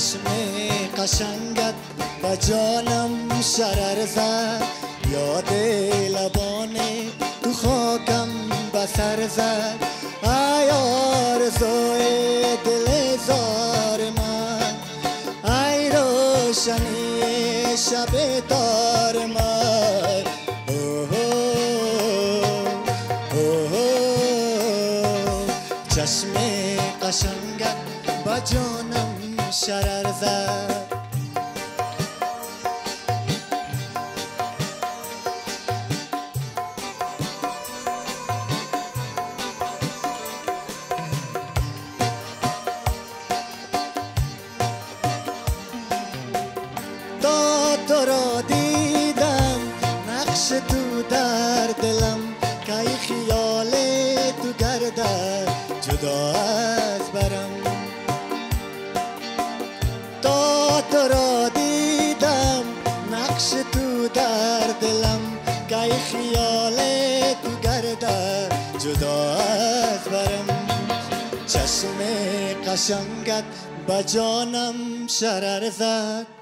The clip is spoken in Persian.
چشم قشنگت با جانم شرر زد، یاد لبان تو خاکم بسر زد. ای آرزوی دل زار من، ای روشنی شب تار من. چشم قشنگت با جانم شرر زد. تا تو را دیدم نقش تو در دلم، که خیال تو گردد جدا از برم. تا تو را دیدم نقش تو در دلم، که خیال تو گردد جدا از برم. چشم قشنگت با جانم شرر زد.